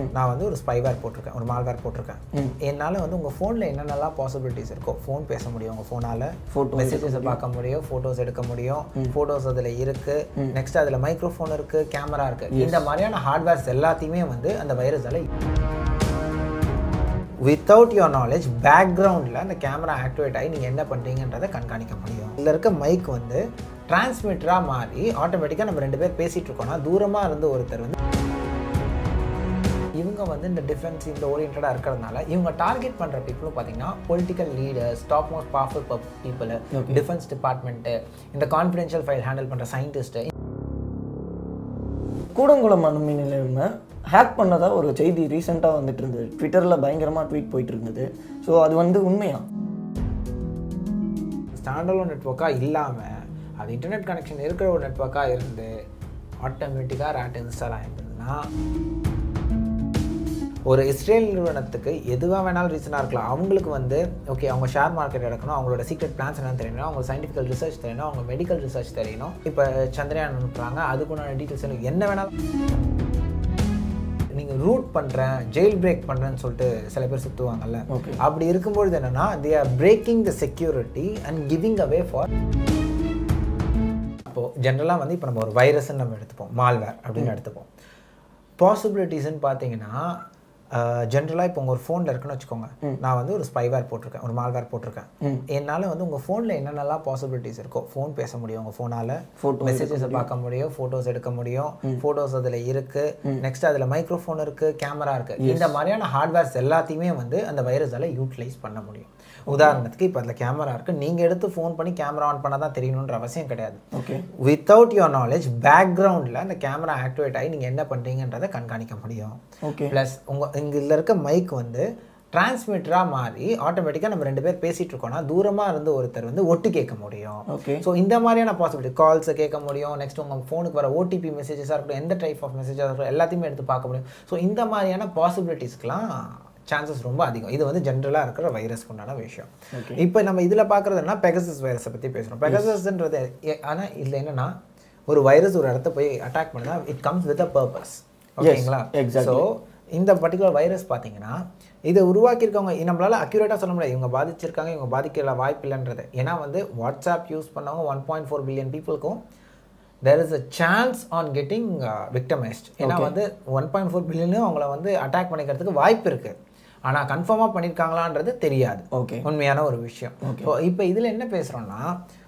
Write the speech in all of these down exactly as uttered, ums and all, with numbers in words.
நான் வந்து ஒரு ஸ்பைவேர் போட்டிருக்கேன், ஒரு மால்வேர் போட்டிருக்கேன். என்னால் வந்து உங்கள் ஃபோனில் என்னென்னலாம் பாசிபிலிட்டிஸ் இருக்கோ, ஃபோன் பேச முடியும், உங்கள் ஃபோனால் ஃபோட்டோ மெசேஜஸை பார்க்க முடியும், ஃபோட்டோஸ் எடுக்க முடியும், ஃபோட்டோஸ் அதில் இருக்குது, நெக்ஸ்ட் அதில் மைக்ரோஃபோன் இருக்குது, கேமரா இருக்குது. இந்த மாதிரியான ஹார்ட்வேர்ஸ் எல்லாத்தையுமே வந்து அந்த வைரஸால் வித்தவுட் யோர் நாலேஜ் பேக்ரவுண்டில் அந்த கேமரா ஆக்டிவேட் ஆகி நீங்கள் என்ன பண்ணுறீங்கன்றதை கண்காணிக்க முடியும். இதில் இருக்க மைக் வந்து டிரான்ஸ்மிட்டராக மாறி ஆட்டோமேட்டிக்காக நம்ம ரெண்டு பேர் பேசிகிட்டு இருக்கோம்னா தூரமாக இருந்து ஒருத்தர் வந்து இவங்க வந்து இந்த டிஃபென்ஸ் இந்த ஓரியன்டாக இருக்கிறதுனால இவங்க டார்கெட் பண்ணுற பீப்புளும் பார்த்தீங்கன்னா political leaders, top most powerful people, defence department, இந்த கான்ஃபிடென்ஷியல் ஃபைல் ஹேண்டில் பண்ணுற சயின்டிஸ்ட்டு. கூடங்குளம் அணுமின் நிலையம் ஹேக் பண்ணதாக ஒரு செய்தி ரீசெண்டாக வந்துட்டு இருந்தது, ட்விட்டரில் பயங்கரமாக ட்வீட் போயிட்டு இருந்தது. ஸோ அது வந்து உண்மையா? ஸ்டாண்டர்லோன் நெட்வொர்க்காக இல்லாமல் அது இன்டர்நெட் கனெக்ஷன் இருக்கிற ஒரு நெட்வொர்க்காக இருந்து ஆட்டோமேட்டிக்காக ரேட் இன்ஸ்டால் ஆகிருந்ததுன்னா ஒரு இஸ்ரேல் நிறுவனத்துக்கு எதுவாக வேணாலும் ரீசனாக இருக்கலாம். அவங்களுக்கு வந்து ஓகே அவங்க ஷேர் மார்க்கெட் எடுக்கணும், அவங்களோட சீக்ரெட் பிளான்ஸ் என்னன்னு தெரியணும், அவங்க சயின்டிஃபிக்கல் ரிசர்ச் தெரியணும், அவங்க மெடிக்கல் ரிசர்ச் தெரியணும். இப்போ சந்திரயான் அனுப்புகிறாங்க, அதுக்குண்டான டீட்டெயில்ஸ் என்ன வேணாலும் நீங்கள் ரூட் பண்ணுறேன், ஜெயில் பிரேக் பண்ணுறேன்னு சொல்லிட்டு சில பேர் சுற்றுவாங்கல்ல. அப்படி இருக்கும்பொழுது என்னென்னா they are breaking the security and giving away for. இப்போது ஜென்ரலாக வந்து இப்போ நம்ம ஒரு வைரஸ்ன்னு நம்ம எடுத்துப்போம், மால்வேர் அப்படின்னு எடுத்துப்போம். பாசிபிலிட்டிஸ்ன்னு பார்த்தீங்கன்னா ஜென்ரலாக இப்போ உங்கள் ஒரு ஃபோனில் இருக்குன்னு வச்சுக்கோங்க, நான் வந்து ஒரு ஸ்பைவேர் போட்டிருக்கேன், ஒரு மால்வேர் போட்டிருக்கேன். என்னால் வந்து உங்கள் ஃபோனில் என்னென்னலாம் பாசிபிலிட்டிஸ் இருக்கோ, ஃபோன் பேச முடியும், உங்கள் ஃபோனால் ஃபோட்டோ மெசேஜஸை பார்க்க முடியும், ஃபோட்டோஸ் எடுக்க முடியும், ஃபோட்டோஸ் அதில் இருக்குது, நெக்ஸ்ட் அதில் மைக்ரோஃபோன் இருக்குது, கேமரா இருக்குது. இந்த மாதிரியான ஹார்ட்வேர்ஸ் எல்லாத்தையுமே வந்து அந்த வைரஸால் யூட்டிலைஸ் பண்ண முடியும். உதாரணத்துக்கு இப்போ அதில் கேமரா இருக்குது, நீங்கள் எடுத்து ஃபோன் பண்ணி கேமரா ஆன் பண்ணால் தான் தெரியணுன்ற அவசியம் கிடையாது. ஓகே, வித்தவுட் யோர் நாலேஜ் பேக்ரவுண்டில் அந்த கேமரா ஆக்டிவேட் ஆகி நீங்கள் என்ன பண்ணுறீங்கன்றதை கண்காணிக்க முடியும். ஓகே, ப்ளஸ் உங்கள் இங்கே இதில் இருக்க மைக் வந்து டிரான்ஸ்மிட்டராக மாறி ஆட்டோமேட்டிக்காக நம்ம ரெண்டு பேர் பேசிகிட்டு இருக்கோம்னா தூரமாக இருந்து ஒருத்தர் வந்து ஒட்டு கேட்க முடியும். ஓகே, ஸோ இந்த மாதிரியான பாசிபிலிட்டி கால்ஸை கேட்க முடியும். நெக்ஸ்ட் உங்கள் ஃபோனுக்கு வர ஓடிபி மெசேஜஸாக இருக்கட்டும், எந்த டைப் ஆஃப் மெசேஜாக இருக்கட்டும், எல்லாத்தையுமே எடுத்து பார்க்க முடியும். ஸோ இந்த மாதிரியான பாசிபிலிட்டிஸ்க்கெலாம் சான்சஸ் ரொம்ப அதிகம். இது வந்து ஜென்ரலாக இருக்கிற வைரஸ்க்கு உண்டான விஷயம். இப்போ நம்ம இதில் பார்க்குறதுனா பெகசஸ் வைரஸை பற்றி பேசுகிறோம். பெகசஸ்ன்றது ஆனால் இதில் என்னென்னா ஒரு வைரஸ் ஒரு இடத்த போய் அட்டாக் பண்ணுனா it comes with a purpose. ஓகேங்களா? ஸோ இந்த பர்டிகுலர் வைரஸ் பார்த்தீங்கன்னா இதை உருவாக்கியிருக்கவங்க நம்மளால் அக்யூரேட்டாக சொல்ல முடியாது இவங்க பாதிச்சிருக்காங்க, இவங்க பாதிக்கிற வாய்ப்பு இல்லைன்றது. ஏன்னா வந்து வாட்ஸ்அப் யூஸ் பண்ணவங்க ஒன் பாயிண்ட் ஃபோர் பில்லியன் பீப்புளுக்கும் there is a chance on getting uh, victimized. ஏன்னா வந்து ஒன் பாயிண்ட் ஃபோர் பில்லியனும் அவங்கள வந்து அட்டாக் பண்ணிக்கிறதுக்கு வாய்ப்பு இருக்குது. ஆனால் கன்ஃபார்மாக பண்ணியிருக்காங்களான்றது தெரியாது. ஓகே, உண்மையான ஒரு விஷயம். ஸோ இப்போ இதில் என்ன பேசுகிறோன்னா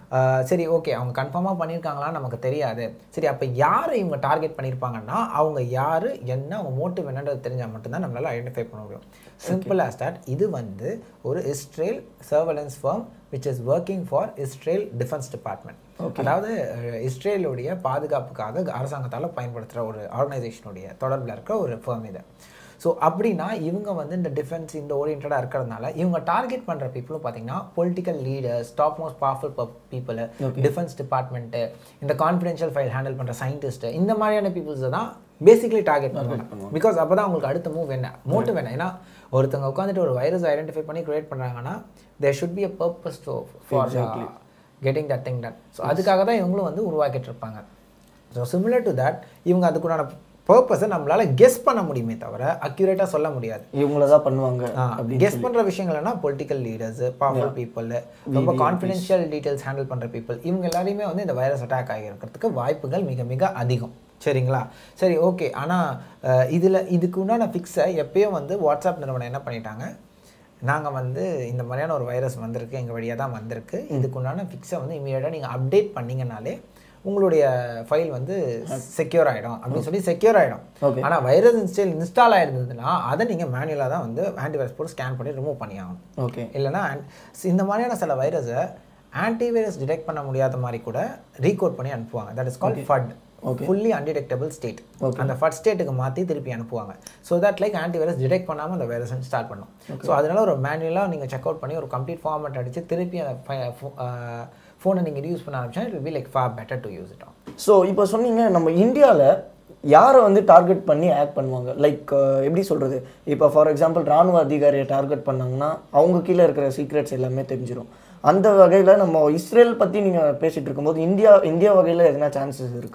சரி ஓகே அவங்க கன்ஃபார்மாக பண்ணியிருக்காங்களான்னு நமக்கு தெரியாது. சரி அப்போ யார் இவங்க டார்கெட் பண்ணியிருப்பாங்கன்னா அவங்க யார் என்ன அவங்க மோட்டிவ் என்னன்றது தெரிஞ்சால் மட்டும்தான் நம்மளால் ஐடென்டிஃபை பண்ண முடியும். Simple as that. இது வந்து ஒரு Israel surveillance firm which is working for Israel defence department. அதாவது இஸ்ரேலுடைய பாதுகாப்புக்காக அரசாங்கத்தால் பயன்படுத்துகிற ஒரு ஆர்கனைசேஷனுடைய தொடர்பில் இருக்கிற ஒரு ஃபர்ம் இது. ஸோ அப்படின்னா இவங்க வந்து இந்த டிஃபென்ஸ் இந்த ஓரியன்டாக இருக்கிறதுனால இவங்க டார்கெட் பண்ணுற பீப்புளும் பார்த்தீங்கன்னா political leaders, top most powerful people, defence department, இந்த கான்ஃபிடென்ஷியல் ஃபைல் ஹேண்டில் பண்ணுற சயின்டிஸ்ட்டு, இந்த மாதிரியான பீப்புள்ஸை தான் பேசிக்கலி டார்கெட் பண்ணுவாங்க. பிகாஸ் அப்போ தான் அவங்களுக்கு அடுத்த மூவ் என்ன மோட்டிவ் என்ன. ஏன்னா ஒருத்தவங்க உட்காந்துட்டு ஒரு வைரஸ் ஐடென்டிஃபை பண்ணி கிரியேட் பண்ணுறாங்கன்னா there should be a purpose to for getting that thing done. So அதுக்காக தான் இவங்களும் வந்து உருவாக்கிட்டு இருப்பாங்க. ஸோ சிமிலர் டு தட் இவங்க அதுக்குண்டான பர்பஸை நம்மளால கெஸ் பண்ண முடியுமே தவிர அக்யூரேட்டாக சொல்ல முடியாது. இவங்கள தான் பண்ணுவாங்க. கெஸ் பண்ணுற விஷயங்கள்னா பொலிட்டிக்கல் லீடர்ஸ், பவர்ஃபுல் பீப்புள், ரொம்ப கான்ஃபிடென்ஷியல் டீட்டெயில்ஸ் ஹேண்டில் பண்ணுற பீப்புள், இவங்க எல்லாரையுமே வந்து இந்த வைரஸ் அட்டாக் ஆகியிருக்கிறதுக்கு வாய்ப்புகள் மிக மிக அதிகம். சரிங்களா? சரி ஓகே. ஆனால் இதில் இதுக்கு உண்டான ஃபிக்ஸை எப்பயும் வந்து வாட்ஸ்அப் நிறுவனம் என்ன பண்ணிட்டாங்க, நாங்கள் வந்து இந்த மாதிரியான ஒரு வைரஸ் வந்திருக்கு, எங்கள் வழியாக தான் வந்திருக்கு, இதுக்கு உண்டான ஃபிக்ஸை வந்து இமீடியட்டாக நீங்கள் அப்டேட் பண்ணிங்கனாலே உங்களுடைய ஃபைல் வந்து செக்யூர் ஆகிடும் அப்படின்னு சொல்லி செக்யூர் ஆகிடும். ஆனால் வைரஸ் இன்ஸ்டால் இன்ஸ்டால் ஆகிருந்ததுன்னா அதை நீங்கள் மேனுவலாக தான் வந்து ஆன்டிவைரஸ் போட்டு ஸ்கேன் பண்ணி ரிமூவ் பண்ணி ஆகணும். ஓகே, இல்லைனா இந்த மாதிரியான சில வைரஸை ஆன்டிவைரஸ் டிடெக்ட் பண்ண முடியாத மாதிரி கூட ரீகோட் பண்ணி அனுப்புவாங்க. That is called FUD, fully undetectable state. அந்த ஃபட் ஸ்டேட்டுக்கு மாற்றி திருப்பி அனுப்புவாங்க. So that like antivirus detect பண்ணாமல் அந்த வைரஸ் இன்ஸ்டால் பண்ணும். ஸோ அதனால ஒரு மேனுவலாக நீங்கள் செக் அவுட் பண்ணி ஒரு கம்ப்ளீட் ஃபார்மேட் அடித்து திருப்பி அந்த ஃபோனை நீங்கள் யூஸ் பண்ண ஆரம்பிச்சா it will be like for better to use it on. So இப்போ சொன்னீங்க நம்ம இந்தியாவில் யாரை வந்து டார்கெட் பண்ணி ஆக்ட் பண்ணுவாங்க, லைக் எப்படி சொல்கிறது, இப்போ ஃபார் எக்ஸாம்பிள் ராணுவ அதிகாரியை டார்கெட் பண்ணாங்கன்னா அவங்க கீழே இருக்கிற சீக்ரெட்ஸ் எல்லாமே தெரிஞ்சிடும். அந்த வகையில் நம்ம இஸ்ரேல் பற்றி நீங்கள் பேசிகிட்டு இருக்கும்போது இந்தியா இந்தியா வகையில் எதனா சான்சஸ் இருக்கா?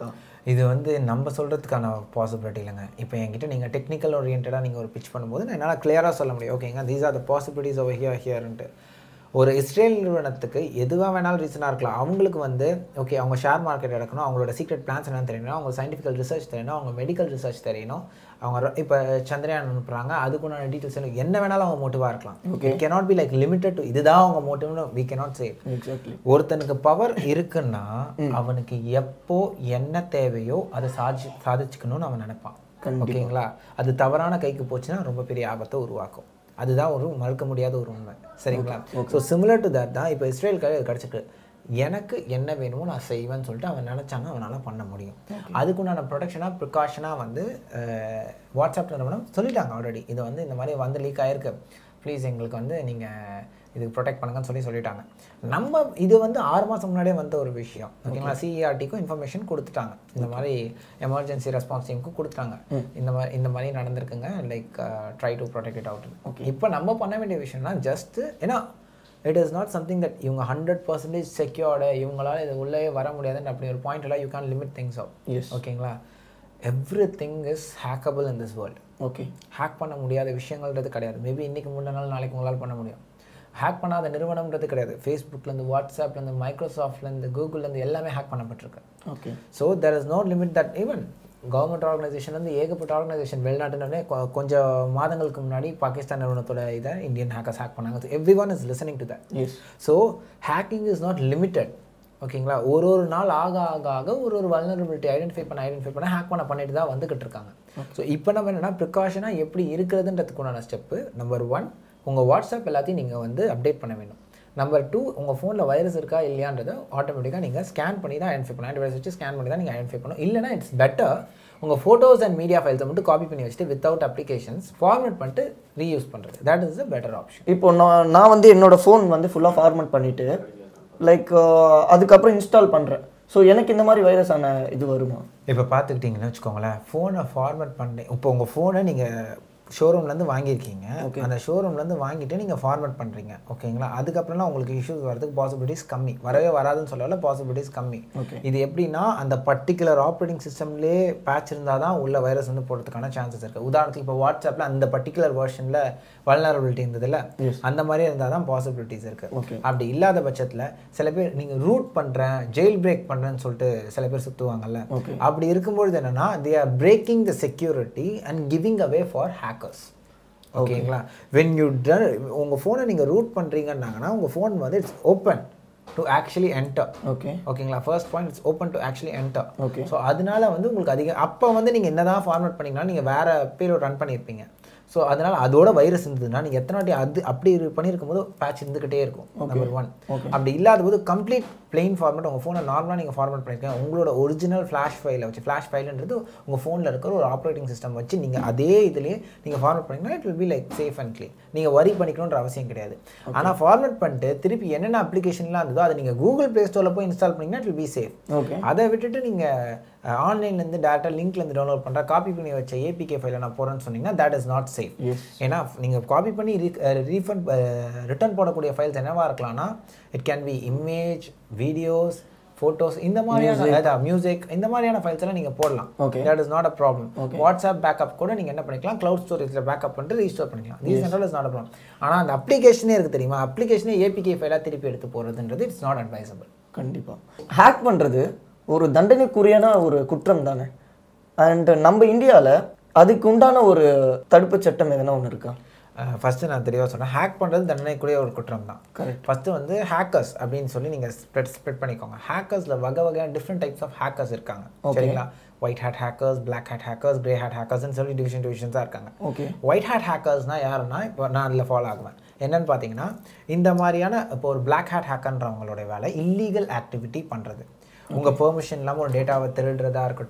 இது வந்து நம்ம சொல்கிறதுக்கான பாசிபிலிட்டி இல்லைங்க. இப்போ என்கிட்ட நீங்கள் டெக்னிக்கல் ஓரியன்டாக நீங்கள் ஒரு பிச் பண்ணும்போது நான் என்னால் கிளியராக சொல்ல முடியும். ஓகேங்க, these are the possibilities over here ஹியர்ன்ட்டு. ஒரு இஸ்ரேல் நிறுவனத்துக்கு எதுவாக வேணாலும் ரீசனாக இருக்கலாம். அவங்களுக்கு வந்து ஓகே அவங்க ஷேர் மார்க்கெட் எடுக்கணும், அவங்களோட சீக்ரெட் பிளான்ஸ் என்னன்னு தெரியணும், அவங்க சயின்டிஃபிக்கல் ரிசர்ச் தெரியணும், அவங்க மெடிக்கல் ரிசர்ச் தெரியணும், அவங்க இப்போ சந்திரயான் அனுப்புகிறாங்க அதுக்குண்டான டீட்டெயில்ஸ் என்ன வேணாலும் அவங்க மோட்டிவாக இருக்கலாம். It cannot be like limited to இதுதான் அவங்க மோட்டிவ்னு வி கேனாட் சே. எக்ஸாக்ட்லி. ஒருத்தனுக்கு பவர் இருக்குன்னா அவனுக்கு எப்போ என்ன தேவையோ அதை சாதி சாதிச்சுக்கணும்னு அவன் நினைப்பான். ஓகேங்களா, அது தவறான கைக்கு போச்சுன்னா ரொம்ப பெரிய ஆபத்தை உருவாக்கும். அதுதான் ஒரு மறுக்க முடியாத ஒரு உண்மை. சரிங்களா? ஸோ சிமிலர் டு தட் தான் இப்போ இஸ்ரேல் கை கிடச்சிட்டு எனக்கு என்ன வேணுமோ நான் செய்வேன்னு சொல்லிட்டு அவன் நினச்சானா அவனால் பண்ண முடியும். அதுக்குண்டான ப்ரொடெக்ஷனாக ப்ரிகாஷனாக வந்து வாட்ஸ்அப் நிறுவனம் சொல்லிட்டாங்க ஆல்ரெடி. இது வந்து இந்த மாதிரி வந்து லீக் ஆகிருக்கு, ப்ளீஸ் எங்களுக்கு வந்து நீங்கள் இதுக்கு ப்ரொடெக்ட் பண்ணுங்கன்னு சொல்லி சொல்லிட்டாங்க. நம்ம இது வந்து ஆறு மாதம் முன்னாடியே வந்த ஒரு விஷயம். ஓகேங்களா, சிஇஆர்டிக்கும் இன்ஃபர்மேஷன் கொடுத்துட்டாங்க, இந்த மாதிரி எமர்ஜென்சி ரெஸ்பான்ஸ் டீமுக்கும் கொடுத்தாங்க, இந்த மாதிரி இந்த மாதிரி நடந்திருக்குங்க, like try to protect it out. Okay, இப்போ நம்ம பண்ண வேண்டிய விஷயம்னா ஜஸ்ட்டு ஏன்னா it is not something that இவங்க ஹண்ட்ரட் பர்சன்டேஜ் செக்யூர்டு, இவங்களால இது உள்ளே வர முடியாதுன்னு அப்படி ஒரு பாயிண்ட் எல்லாம் you can limit things off. ஓகேங்களா, every thing is hackable in this world. Okay, hack பண்ண முடியாத விஷயங்கள்ன்றது கிடையாது. மேபி இன்றைக்கி முன்ன நாள் நாளைக்கு உங்களால் பண்ண முடியும். ஹேக் பண்ணாத நிறுவனம்ன்றது கிடையாது. ஃபேஸ்புக்லேருந்து, வாட்ஸ்அப்லேருந்து, மைக்ரோசாஃப்ட்லேருந்து, கூகுள்லேருந்து எல்லாமே ஹேக் பண்ணப்பட்டிருக்கு. Okay, so there is no limit that even government ஆர்கனைசேஷன்லேருந்து ஏகப்பட்ட ஆர்கனைசேஷன் வெளிநாட்டுனே கொஞ்சம் மாதங்களுக்கு முன்னாடி பாகிஸ்தான் நிறுவனத்தோட இதை இந்தியன் ஹேக்கர்ஸ் ஹேக் பண்ணாங்க. So everyone is listening to that. So hacking is not limited. ஓகேங்களா, ஒரு ஒரு நாள் ஆக ஆக ஆக ஒரு ஒரு வல்னரபிலிட்டி ஐடென்டிஃபை பண்ண ஐடென்டிஃபை பண்ண ஹேக் பண்ண பண்ணிட்டு தான் வந்துக்கிட்டு இருக்காங்க. ஸோ இப்போ நம்ம என்னென்னா ப்ரிகாஷனாக எப்படி இருக்கிறதுன்றதுக்குண்டான ஸ்டெப்பு நம்பர் ஒன், உங்கள் வாட்ஸ்அப் எல்லாத்தையும் நீங்கள் வந்து அப்டேட் பண்ண வேணும். நம்பர் டூ, உங்கள் ஃபோனில் வைரஸ் இருக்கா இல்லையான்றதை ஆட்டோமேட்டிக்காக நீங்கள் ஸ்கேன் பண்ணி தான் ஐடென்டிஃபை பண்ணணும். டிவைஸ் வச்சு ஸ்கேன் பண்ணி தான் நீங்கள் ஐடென்டிஃபை பண்ணணும். இல்லைனா இட்ஸ் பெட்டர் உங்கள் ஃபோட்டோஸ் அண்ட் மீடியா ஃபைல்ஸை மட்டும் காப்பி பண்ணி வச்சுட்டு வித்தவுட் அப்ளிகேஷன்ஸ் ஃபார்மேட் பண்ணிட்டு ரீயூஸ் பண்ணுறது. That is a better option. இப்போ நான் நான் வந்து என்னோடய ஃபோன் வந்து ஃபுல்லாக ஃபார்மேட் பண்ணிவிட்டு லைக் அதுக்கப்புறம் இன்ஸ்டால் பண்ணுறேன். ஸோ எனக்கு இந்த மாதிரி வைரஸான இது வருமா? இப்போ பார்த்துக்கிட்டிங்கன்னு வச்சுக்கோங்களேன், ஃபோனை ஃபார்மேட் பண்ணி இப்போ உங்கள் ஃபோனை நீங்கள் ஷோரூம்லேருந்து வாங்கியிருக்கீங்க. அந்த ஷோரூம்லேருந்து வாங்கிட்டு நீங்கள் ஃபார்மேட் பண்ணுறீங்க. ஓகேங்களா, அதுக்கப்புறம்லாம் உங்களுக்கு இஷ்யூஸ் வரதுக்கு பாசிபிலிட்டிஸ் கம்மி. வரவே வராதுன்னு சொல்லல, பாசிபிலிட்டிஸ் கம்மி. இது எப்படின்னா அந்த பர்டிகுலர் ஆப்ரேட்டிங் சிஸ்டம்லேயே பேட்ச் இருந்தால் தான் உள்ள வைரஸ் வந்து போடுறதுக்கான சான்சஸ் இருக்குது. உதாரணத்துக்கு இப்போ வாட்ஸ்அப்பில் அந்த பர்டிகுலர் வெர்ஷனில் வல்னரபிலிட்டி இருந்ததில்ல, அந்த மாதிரி இருந்தால் தான் பாசிபிலிட்டிஸ் இருக்குது. அப்படி இல்லாத பட்சத்தில் சில பேர் நீங்கள் ரூட் பண்ணுறேன், ஜெயில் பிரேக் பண்ணுறேன்னு சொல்லிட்டு சில பேர் சுற்றுவாங்கல்ல. அப்படி இருக்கும்பொழுது என்னென்னா they are breaking the security and giving away for hack. ஓகேங்களா, வென் யூ டன் உங்கள் ஃபோனை நீங்கள் ரூட் பண்ணுறீங்கன்னாங்கன்னா உங்கள் ஃபோன் வந்து it's open to actually enter. Okay ஓகேங்களா, first point it's open to actually enter. Okay, so அதனால வந்து உங்களுக்கு அதிக அப்போ வந்து நீங்கள் என்ன தான் ஃபார்மேட் பண்ணிங்கன்னா நீங்கள் வேறு பேரோட ரன் பண்ணியிருப்பீங்க. ஸோ அதனால் அதோட வைரஸ் இருந்ததுன்னா நீங்கள் எத்தனை வாட்டி அது அப்படி பண்ணியிருக்கும் போது பேட்ச் இருந்துக்கிட்டே இருக்கும். Number one. அப்படி இல்லாத போது கம்ப்ளீட் பிளெயின் ஃபார்மேட் உங்கள் ஃபோனை நார்மலாக நீங்கள் ஃபார்மேட் பண்ணியிருக்கீங்க, உங்களோட ஒரிஜினல் ஃப்ளாஷ் ஃபைலை வச்சு, ஃப்ளாஷ் ஃபைலுன்றது உங்கள் ஃபோனில் இருக்கிற ஒரு ஆப்ரேட்டிங் சிஸ்டம் வச்சு நீங்கள் அதே இதுலேயே நீங்கள் ஃபார்மேட் பண்ணிங்கன்னா it will be like safe and clean. நீங்கள் வரி பண்ணிக்கணுன்ற அவசியம் கிடையாது. ஆனால் ஃபார்மேட் பண்ணிட்டு திருப்பி என்னென்ன அப்ளிகேஷன்லாம் இருந்ததோ அதை நீங்கள் கூகுள் ப்ளே ஸ்டோரில் போய் இன்ஸ்டால் பண்ணிங்கன்னா it will be safe. Okay, அதை விட்டுட்டு நீங்கள் ஆன்லைன்லேருந்து டேரெக்டாக லிங்க்லேருந்து டவுன்லோட் பண்ணுற காப்பி பண்ணி வச்ச ஏபிகே ஃபைலை நான் போகிறேன்னு சொன்னீங்கன்னா தட் இஸ் நாட் சேஃப். ஏன்னா நீங்கள் காப்பி பண்ணி ரீ ரீஃபண்ட் ரிட்டர்ன் போடக்கூடிய ஃபைல்ஸ் என்னவாக இருக்கலாம்னா it can be image, videos, photos, இந்த மாதிரியான மியூசிக், இந்த மாதிரியான ஃபைல்ஸ் எல்லாம் நீங்கள் போடலாம். That is not a problem. WhatsApp backup கூட நீங்கள் என்ன பண்ணிக்கலாம், க்ளவுட் ஸ்டோரேஜில் பேக்கப் பண்ணிட்டு ரீஸ்டோர் பண்ணிக்கலாம். These and all is not a problem. ஆனால் அந்த அப்ளிகேஷனே இருக்குது தெரியுமா, அப்ளிகேஷனே ஏபிகே ஃபைலாக திருப்பி எடுத்து போகிறதுன்றது இட்ஸ் நாட் அட்வைசபிள். கண்டிப்பாக ஹேக் பண்ணுறது ஒரு தண்டனைக்குரியான ஒரு குற்றம் தானே. அண்ட் நம்ம இந்தியாவில் அதுக்கு உண்டான ஒரு தடுப்பு சட்டம் எதுனா ஒன்று இருக்கா? ஃபஸ்ட்டு நான் தெளிவாக சொன்னேன், ஹேக் பண்ணுறது தண்டனைக்குரிய ஒரு குற்றம் தான். கரெக்ட். ஃபஸ்ட்டு வந்து ஹேக்கர்ஸ் அப்படின்னு சொல்லி நீங்கள் ஸ்ப்ரெட் ஸ்ப்ரெட் பண்ணிக்கோங்க. ஹேக்கர்ஸில் வகை வகையான டிஃப்ரெண்ட் டைப்ஸ் ஆஃப் ஹேக்கர்ஸ் இருக்காங்க. சரிங்களா, white hat hackers, black hat hackers, grey hat ஹேக்கர்ஸ்ன்னு சொல்லி டிவிஷன் டிவிஷன்ஸாக இருக்காங்க. ஓகே, ஒயிட் ஹேட் ஹேக்கர்ஸ்னால் யாருன்னா இப்போ நான் அதில் ஃபாலோ ஆகுவேன். என்னென்னு பார்த்தீங்கன்னா இந்த மாதிரியான இப்போ ஒரு பிளாக் ஹேட் ஹேக்கர்ன்றவங்களோட வேலை இல்லீகல் ஆக்டிவிட்டி பண்ணுறது. உங்கள் பெர்மிஷன் இல்லாமல் ஒரு டேட்டாவை திருடுறதா இருக்கட்டும்,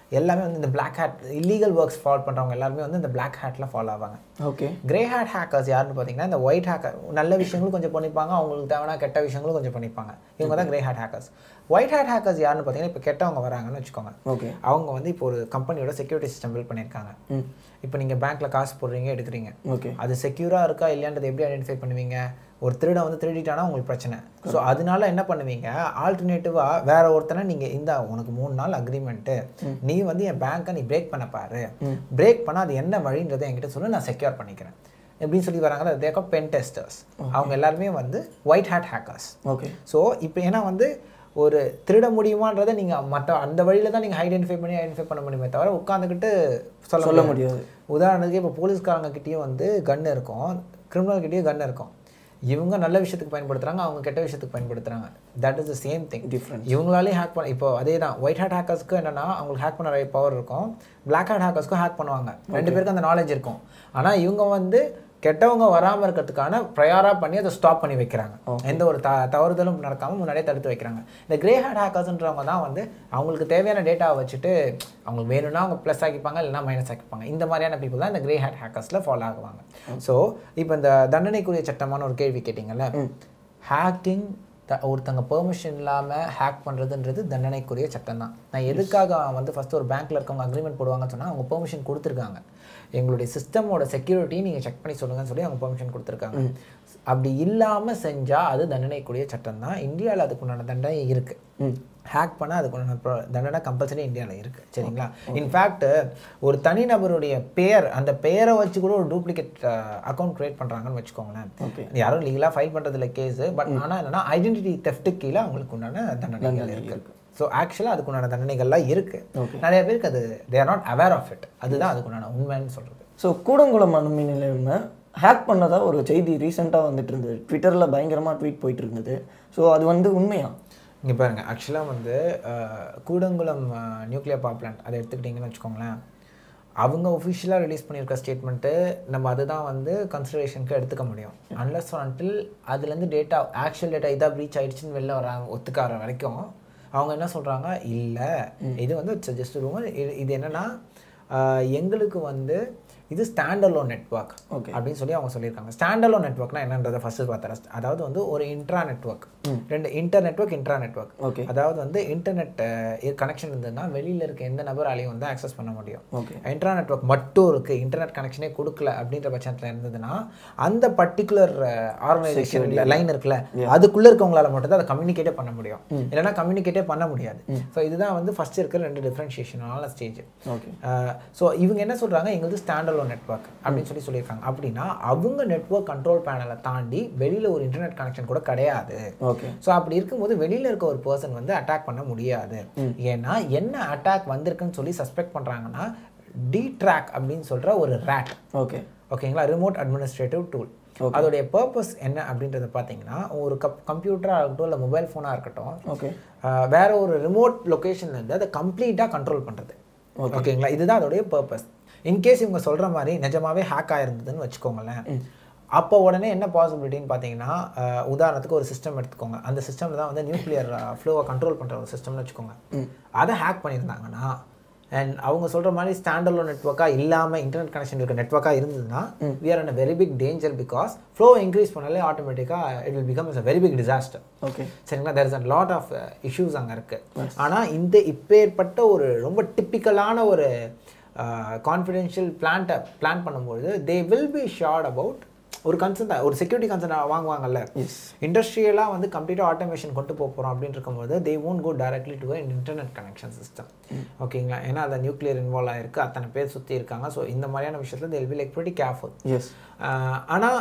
எல்லாமே வந்து இந்த black hat illegal works follow பண்ணுறவங்க எல்லாருமே வந்து இந்த பிளாக் ஹேட்டில் ஃபாலோ ஆவாங்க. ஓகே. கிரே ஹேட் ஹேக்கர்ஸ் யாருன்னு பார்த்தீங்கன்னா இந்த ஒயிட் ஹேக்கர் நல்ல விஷயங்களும் கொஞ்சம் பண்ணிப்பாங்க, அவங்களுக்கு தேவையான கெட்ட விஷயங்களும் கொஞ்சம் பண்ணிப்பாங்க. இவங்க தான் grey hat hackers. White hat hackers யாருன்னு பார்த்தீங்கன்னா இப்போ கெட்டவங்க வராங்கன்னு வச்சுக்கோங்க. ஓகே. அவங்க வந்து இப்போ ஒரு கம்பெனியோட செக்யூரிட்டி சிஸ்டம் பில்ட் பண்ணியிருக்காங்க. இப்போ நீங்கள் பேங்க்கில் காசு போடுறீங்க எடுக்கிறீங்க. ஓகே. அது செக்யூராக இருக்கா இல்லையான்றது எப்படி ஐடென்டிஃபை பண்ணுவீங்க? ஒரு திருட வந்து திருடிட்டானா உங்களுக்கு பிரச்சனை. ஸோ அதனால என்ன பண்ணுவீங்க, ஆல்டர்னேட்டிவாக வேற ஒருத்தனை நீங்கள் இந்த உனக்கு மூணு நாள் அக்ரிமெண்ட்டு, நீ வந்து என் பேங்க்கை நீ பிரேக் பண்ண பாரு, பிரேக் பண்ணால் அது என்ன வழின்றதை என்கிட்ட சொல்லி நான் செக்யூர் பண்ணிக்கிறேன் எப்படின்னு சொல்லி வராங்க. They call pen testers. அவங்க எல்லாருமே வந்து white hat hackers. Okay. So இப்போ ஏன்னா வந்து ஒரு திருட முடியுமான்றதை நீங்கள் மற்ற அந்த வழியில் தான் நீங்கள் ஐடென்டிஃபை பண்ணி ஐடென்டிஃபை பண்ண முடியுமே தவிர உட்காந்துக்கிட்டு சொல்ல சொல்ல முடியாது. உதாரணத்துக்கு இப்போ போலீஸ்காரங்க கிட்டேயும் வந்து கன் இருக்கும், கிரிமினல் கிட்டேயும் கன் இருக்கும். இவங்க நல்ல விஷயத்துக்கு பயன்படுத்துகிறாங்க, அவங்க கெட்ட விஷயத்துக்கு பயன்படுத்துகிறாங்க. That is the same thing. Different. இவங்களாலே ஹேக் பண்ண இப்போ அதே தான் ஒயிட் ஹேட் ஹேக்கர்ஸ்க்கு என்னென்னா அவங்களுக்கு ஹேக் பண்ண பவர் இருக்கும், பிளாக் ஹேட் ஹேக்கர்ஸ்க்கும் ஹேக் பண்ணுவாங்க. ரெண்டு பேருக்கும் அந்த நாலேஜ் இருக்கும். ஆனால் இவங்க வந்து கெட்டவங்க வராமல் இருக்கிறதுக்கான ப்ரையாராக பண்ணி அதை ஸ்டாப் பண்ணி வைக்கிறாங்க. எந்த ஒரு த தவறுதலும் நடக்காமல் முன்னாடியே தடுத்து வைக்கிறாங்க. இந்த கிரே ஹேட் ஹேக்கர்ஸ்ன்றவங்க தான் வந்து அவங்களுக்கு தேவையான டேட்டாவை வச்சுட்டு அவங்களுக்கு வேணும்னா அவங்க ப்ளஸ் ஆக்கிப்பாங்க, இல்லைனா மைனஸ் ஆக்கிப்பாங்க. இந்த மாதிரியான பீப்புள் தான் இந்த கிரே ஹேட் ஹேக்கர்ஸில் ஃபாலோ ஆகுவாங்க. ஸோ இப்போ இந்த தண்டனைக்குரிய சட்டமான ஒரு கேள்வி கேட்டிங்கல்ல, ஹேக்கிங் த ஒருத்தங்க பெர்மிஷன் இல்லாமல் ஹேக் பண்ணுறதுன்றது தண்டனைக்குரிய சட்டம் தான். நான் எதுக்காக வந்து ஃபஸ்ட்டு ஒரு பேங்க்கில் இருக்கவங்க அக்ரிமெண்ட் போடுவாங்கன்னு சொன்னால் அவங்க பெர்மிஷன் கொடுத்துருக்காங்க. எங்களுடைய சிஸ்டமோட செக்யூரிட்டி நீங்கள் செக் பண்ணி சொல்லுங்கன்னு சொல்லி அவங்க பெர்மிஷன் கொடுத்துருக்காங்க. அப்படி இல்லாமல் செஞ்சால் அது தண்டனைக்குரிய சட்டம் தான். இந்தியாவில் அதுக்குண்டான தண்டனை இருக்குது. ஹேக் பண்ணால் அதுக்குண்டான தண்டனை கம்பல்சரி இந்தியாவில் இருக்குது. சரிங்களா? இன்ஃபேக்ட் ஒரு தனிநபருடைய பெயர், அந்த பெயரை வச்சு கூட ஒரு டூப்ளிகேட் அக்கௌண்ட் க்ரியேட் பண்ணுறாங்கன்னு வச்சுக்கோங்களேன். யாரும் லீகலாக ஃபைல் பண்ணுறதில்ல கேஸு, பட் ஆனால் என்னென்னா ஐடென்டிட்டி தெஃப்ட்டுக்கு கீழே அவங்களுக்கு உண்டான தண்டனைகள் இருக்குது. ஸோ ஆக்சுவலாக அதுக்குண்டான தண்டனைகள்லாம் இருக்குது. நிறைய பேருக்கு அது they are not aware of it. அதுதான் அதுக்குண்டான உண்மைன்னு சொல்கிறது. ஸோ கூடங்குளம் அணுமின் நிலையம் ஹேக் பண்ணதாக ஒரு செய்தி ரீசெண்டாக வந்துட்டு இருந்தது, ட்விட்டரில் பயங்கரமாக ட்வீட் போயிட்டு இருந்தது. ஸோ அது வந்து உண்மையா? இங்கே பாருங்கள், ஆக்சுவலாக வந்து கூடங்குளம் நியூக்ளியர் பவர் பிளான்ட் அதை எடுத்துக்கிட்டிங்கன்னு வச்சுக்கோங்களேன், அவங்க ஒஃபிஷியலாக ரிலீஸ் பண்ணியிருக்க ஸ்டேட்மெண்ட்டு நம்ம அதுதான் வந்து கன்சிடரேஷனுக்கு எடுத்துக்க முடியும். அன்லஸ் அன்டில் அதுலேருந்து டேட்டா ஆக்சுவல் டேட்டா இதாக ப்ரீச் ஆகிடுச்சின்னு வெளில வராங்க ஒத்துக்கார வரைக்கும் அவங்க என்ன சொல்கிறாங்க, இல்லை இது வந்து ஜஸ்ட் ரூமர், இது என்னென்னா எங்களுக்கு வந்து இது ஸ்டாண்டர்லோன் நெட்வொர்க் அப்படின்னு சொல்லி அவங்க சொல்லியிருக்காங்க. ஸ்டாண்டர்லோன் நெட்வொர்க்னா என்னன்றதை ஃபஸ்ட்டு பார்த்தேன். அதாவது வந்து ஒரு இன்ட்ரா நெட்வொர்க், ரெண்டு inter network intra network. Okay. அதாவது வந்து இன்டர்நெட் கனெக்ஷன் இருந்ததுன்னா வெளியில் இருக்க எந்த நபராலையும் வந்து ஆக்சஸ் பண்ண முடியும். ஓகே. இன்ட்ரா நெட்வொர்க் மட்டும் இருக்குது, இன்டர்நெட் கனெக்ஷனே கொடுக்கல அப்படின்ற பட்சத்தில் இருந்ததுன்னா அந்த பர்டிகுலர் ஆர்கனைசேஷன் லைன் இருக்குல்ல அதுக்குள்ளே இருக்கவங்களால மட்டும் தான் அதை கம்யூனிகேட்டே பண்ண முடியும், இல்லைனா கம்யூனிகேட்டே பண்ண முடியாது. ஸோ இதுதான் வந்து ஃபஸ்ட்டு இருக்கிற ரெண்டு டிஃப்ரென்ஷியேஷனான ஸ்டேஜ். ஓகே. ஸோ இவங்க என்ன சொல்கிறாங்க, எங்களுக்கு ஸ்டாண்டர்ட் நெட்வொர்க் அப்படின்னு சொல்லி சொல்லியிருக்காங்க. அப்படின்னா அவங்க நெட்வொர்க் கண்ட்ரோல் பேனலை தாண்டி வெளியில ஒரு இன்டர்நெட் கனெக்ஷன் கூட கிடையாது. ஓகே. ஸோ அப்படி இருக்கும்போது வெளியில இருக்க ஒரு பர்சன் வந்து அட்டாக் பண்ண முடியாது. ஏன்னா என்ன அட்டாக் வந்திருக்குன்னு சொல்லி சஸ்பெக்ட் பண்றாங்கன்னா டிட்ராக் அப்படின்னு சொல்ற ஒரு ரேட். ஓகே. ஓகேங்களா, ரிமோட் அட்மினிஸ்ட்ரேட்டிவ் டூல். அதோடைய பர்பஸ் என்ன அப்படின்றத பார்த்தீங்கன்னா, ஒரு கப் கம்ப்யூட்டராக இருக்கட்டும் இல்லை மொபைல் ஃபோனாக இருக்கட்டும், ஓகே, வேற ஒரு ரிமோட் லொக்கேஷன்ல இருந்து அதை கம்ப்ளீட்டாக கண்ட்ரோல் பண்ணுறது. ஓகேங்களா, இதுதான் அதோடைய பர்பஸ். இன்கேஸ் இவங்க சொல்கிற மாதிரி நிஜமாவே ஹேக் ஆயிருந்ததுன்னு வச்சுக்கோங்களேன், அப்போ உடனே என்ன பாசிபிலிட்டின்னு பார்த்தீங்கன்னா, உதாரணத்துக்கு ஒரு சிஸ்டம் எடுத்துக்கோங்க, அந்த சிஸ்டமில் தான் வந்து நியூக்ளியர் ஃப்ளோவை கண்ட்ரோல் பண்ணுற ஒரு சிஸ்டம்னு வச்சுக்கோங்க. அதை ஹேக் பண்ணியிருந்தாங்கன்னா அண்ட் அவங்க சொல்கிற மாதிரி ஸ்டாண்டர்லோன் நெட்வொர்க்காக இல்லாமல் இன்டர்நெட் கனெக்ஷன் இருக்க நெட்வொர்க்காக இருந்ததுன்னா we are in a very big danger because flow increase பண்ணாலே ஆட்டோமேட்டிக்காக it will become a very big disaster. Okay, சரிங்களா. there is a lot of issues அங்கே இருக்குது. ஆனால் இந்த இப்பேற்பட்ட ஒரு ரொம்ப டிப்பிக்கலான ஒரு கான்ஃபிடென்ஷியல் பிளான்ட்டை பிளான் பண்ணும்போது they will be short about ஒரு கன்சர்ன் தான், ஒரு செக்யூரிட்டி கன்சர்ன் வாங்குவாங்கல்ல. இண்டஸ்ட்ரியலாக வந்து கம்ப்ளீட்டாக ஆட்டோமேஷன் கொண்டு போக போகிறோம் அப்படின்னு இருக்கும்போது they won't go directly to an internet connection system. ஓகேங்களா, ஏன்னா அதில் நியூக்ளியர் இன்வால்வ் ஆகிருக்கு, அத்தனை பேர் சுற்றி இருக்காங்க. ஸோ இந்த மாதிரியான விஷயத்தில் they will be like pretty careful. Yes. ஆனால்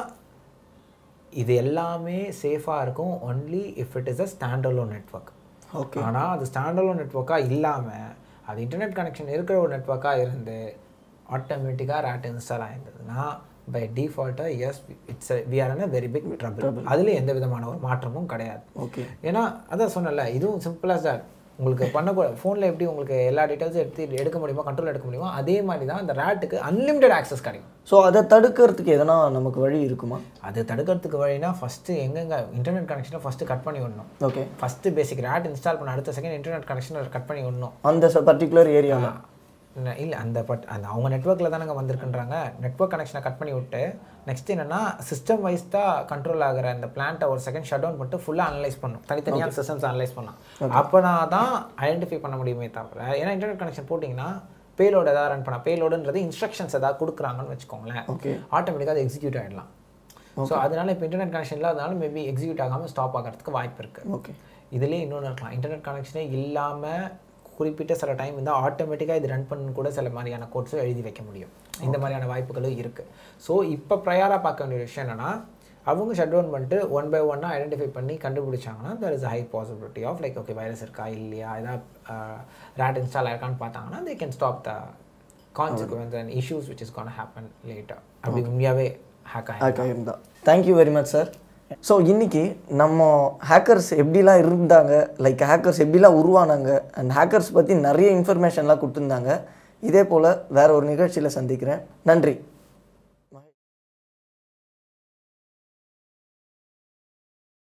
இது எல்லாமே சேஃபாக இருக்கும் only if it is a standalone network. Okay. ஆனால் அது ஸ்டாண்டர்லோன் நெட்வொர்க்காக இல்லாமல் அது இன்டர்நெட் கனெக்ஷன் இருக்கிற ஒரு நெட்வொர்க்காக இருந்து ஆட்டோமேட்டிக்காக ரேட் இன்ஸ்டால் ஆகிருந்ததுன்னா பை டிஃபால்ட்டாக yes it's we are in a very big trouble. அதில் எந்த விதமான ஒரு மாற்றமும் கிடையாது. ஓகே. ஏன்னா அதான் சொன்னல, இதுவும் சிம்பிளாக சார் உங்களுக்கு பண்ணக்கூட ஃபோனில் எப்படி உங்களுக்கு எல்லா டீட்டெயில்ஸும் எடுத்து எடுக்க முடியுமோ, கண்ட்ரோல் எடுக்க முடியுமோ, அதே மாதிரி தான் அந்த ரேட்டுக்கு அன்லிமிட்டட் ஆக்சஸ் கிடைக்கும். ஸோ அதை தடுக்கிறதுக்கு எதனா நமக்கு வழி இருக்குமா? அது தடுக்கிறதுக்கு வழினா ஃபஸ்ட்டு எங்கெங்கே இன்டர்நெட் கனெக்ஷனை ஃபஸ்ட்டு கட் பண்ணி விடணும். Okay. First basic RAT install பண்ண அடுத்த செகண்ட் இன்டர்நெட் கனெக்ஷனை கட் பண்ணி விடணும் அந்த பர்டிகுலர் ஏரியாவில். இல்லை அந்த பட் அந்த அவங்க நெட்ஒர்க்கில் தானங்க வந்திருக்குன்றாங்க. நெட்ஒர்க் கனெக்ஷனை கட் பண்ணி விட்டு நெக்ஸ்ட் என்னென்னா சிஸ்டம் வைஸ் தான் கண்ட்ரோல் ஆகிற அந்த பிளான்ட்டை ஒரு செகண்ட் ஷட் டவுன் பண்ணிட்டு ஃபுல்லாக அனலைஸ் பண்ணும், தனித்தனியாக சிஸ்டம்ஸ் அனலைஸ் பண்ணலாம். அப்போ நான் தான் ஐடென்டிஃபை பண்ண முடியுமே தவிர, ஏன்னா இன்டர்நெட் கனெக்ஷன் போட்டிங்கன்னா பேலோடு எதாவது ரன் பண்ண பேலோடுன்றது இன்ஸ்ட்ரக்ஷன்ஸ் எதாவது கொடுக்குறாங்கன்னு வச்சுக்கோங்களேன், ஆட்டோமேட்டிக்காக அது எக்ஸிக்யூட் ஆகிடலாம். ஸோ அதனால இப்போ இன்டர்நெட் கனெக்ஷன் இல்லாதனால மேபி எக்ஸிக்யூட் ஆகாமல் ஸ்டாப் ஆகிறதுக்கு வாய்ப்பு இருக்குது. ஓகே, இதுலேயே இன்னொன்று இருக்கலாம், இன்டர்நெட் கனெக்ஷனே இல்லாமல் குறிப்பிட்ட சில டைம் வந்து ஆட்டோமேட்டிக்காக இது ரன் பண்ணு கூட சில மாதிரியான கோட்ஸும் எழுதி வைக்க முடியும். இந்த மாதிரியான வாய்ப்புகளும் இருக்குது. ஸோ இப்போ ப்ரையராக பார்க்க வேண்டிய விஷயம் என்னென்னா, அவங்க ஷட் டவுன் பண்ணிட்டு ஒன் பை ஒன்னாக ஐடென்டிஃபை பண்ணி கண்டுபிடிச்சாங்கன்னா there is high possibility of like okay virus இருக்கா இல்லையா, ஏதாவது ரேட் இன்ஸ்டால் ஆயிருக்கான்னு பார்த்தாங்கன்னா they can stop the consequence and issues which is gonna happen later. அப்படி உண்மையாகவே ஹேக் ஆகிருந்தா. Thank you very much sir. So இன்றைக்கி நம்ம ஹேக்கர்ஸ் எப்படிலாம் இருந்தாங்க, லைக் ஹேக்கர்ஸ் எப்படிலாம் உருவானாங்க அண்ட் ஹேக்கர்ஸ் பற்றி நிறைய இன்ஃபர்மேஷன்லாம் கொடுத்துருந்தாங்க. இதே போல் வேறு ஒரு நிகழ்ச்சியில் சந்திக்கிறேன். நன்றி.